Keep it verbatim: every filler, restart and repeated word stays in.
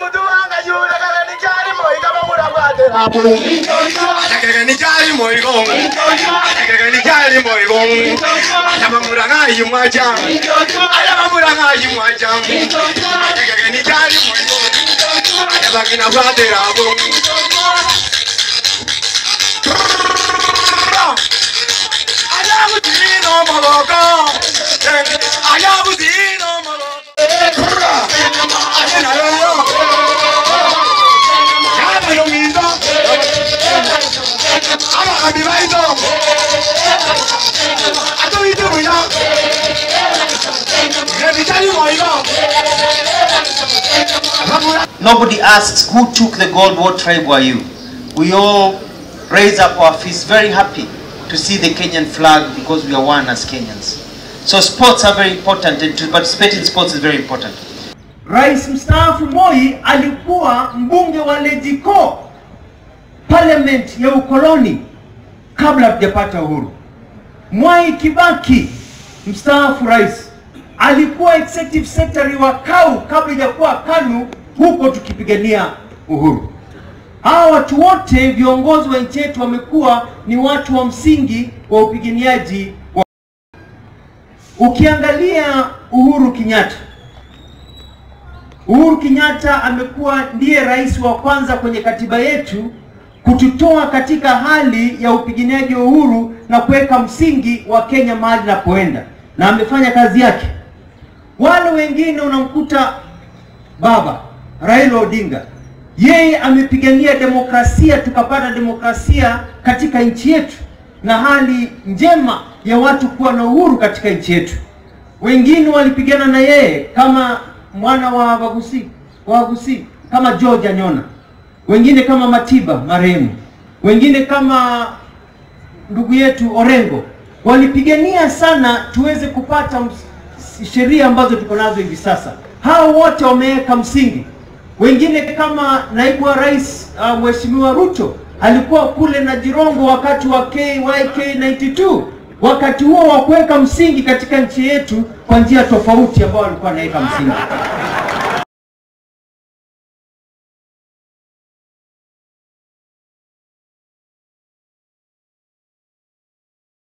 Mutua ngajula kala ni jari moi kama murabate rabu. Kaka ni jari moi gong. Kaka ni jari moi gong. Kama muranga yumwaja. Kama muranga yumwaja. Kaka ni jari moi gong. Kama kina bate rabu. Ayabu dino maloko. Ayabu dino maloko. Nobody asks who took the gold, what tribe were you? We all raise up our fists, very happy to see the Kenyan flag because we are one as Kenyans. So sports are very important, and to participate in sports is very important. Rais mstaafu Moi alikuwa mbunge wa Lejiko, parliament ya ukoloni kabla hatujapata uhuru. Mwai Kibaki mstaafu rais alikuwa executive secretary wa Kau kabla ya kuwa KANU, huko tukipigania uhuru. Hawa watu wote viongozi wa nchi yetu wamekuwa ni watu wa msingi wa upiganiaji wa... Ukiangalia Uhuru Kenyatta, Uhuru Kenyatta amekuwa ndiye rais wa kwanza kwenye katiba yetu kututoa katika hali ya upiganiaji wa uhuru na kuweka msingi wa Kenya mahali napoenda, na amefanya kazi yake. Wale wengine unamkuta baba Raila Odinga, yeye amepigania demokrasia, tukapata demokrasia katika nchi yetu na hali njema ya watu kuwa na uhuru katika nchi yetu. Wengine walipigana na yeye kama mwana wa Wagusi, Wagusi kama George Anyona, wengine kama Matiba marehemu, wengine kama ndugu yetu Orengo. Walipigania sana tuweze kupata sheria ambazo tuko nazo hivi sasa. Hao wote wameweka msingi. Wengine kama naibu wa rais uh, Mheshimiwa Ruto alikuwa kule na Jirongo wakati wa K Y K ninety two, wakati huo wa kuweka msingi katika nchi yetu kwa njia tofauti ambao alikuwa anaweka msingi.